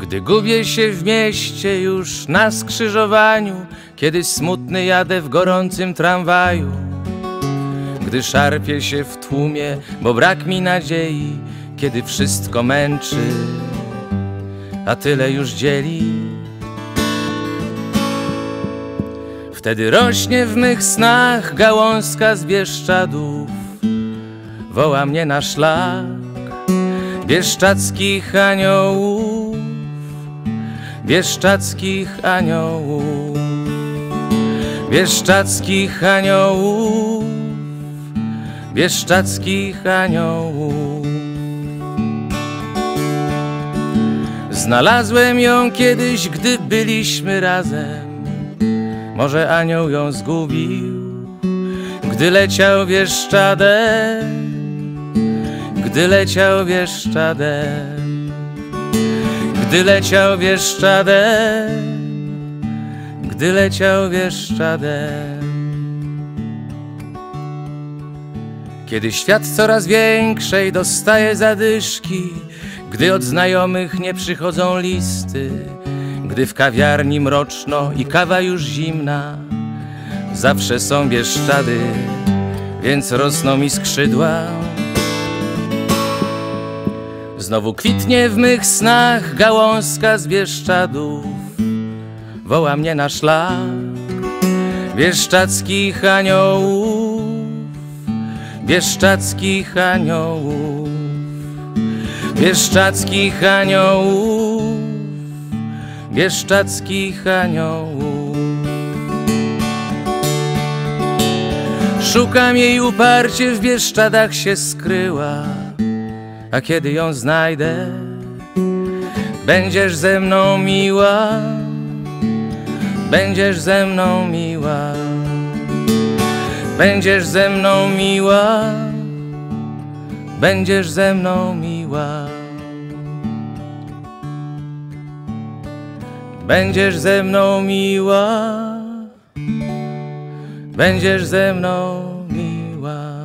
Gdy gubię się w mieście już na skrzyżowaniu, kiedy smutny jadę w gorącym tramwaju, gdy szarpię się w tłumie, bo brak mi nadziei, kiedy wszystko męczy, a tyle już dzieli. Wtedy rośnie w mych snach gałązka z Bieszczadów, woła mnie na szlak bieszczadzkich aniołów, bieszczadzkich aniołów, bieszczadzkich aniołów, bieszczadzkich aniołów. Znalazłem ją kiedyś, gdy byliśmy razem. Może anioł ją zgubił, gdy leciał Bieszczadem, gdy leciał Bieszczadem, gdy leciał Bieszczadem, gdy leciał Bieszczadem. Kiedy świat coraz większej dostaje zadyszki, gdy od znajomych nie przychodzą listy, gdy w kawiarni mroczno i kawa już zimna, zawsze są Bieszczady, więc rosną mi skrzydła. Znowu kwitnie w mych snach gałązka z Bieszczadów, woła mnie na szlak bieszczadzkich aniołów, bieszczadzkich aniołów, bieszczadzkich aniołów, bieszczadzkich aniołów. Szukam jej uparcie, w Bieszczadach się skryła, a kiedy ją znajdę, będziesz ze mną miła, będziesz ze mną miła, będziesz ze mną miła, będziesz ze mną miła. Będziesz ze mną miła, będziesz ze mną miła.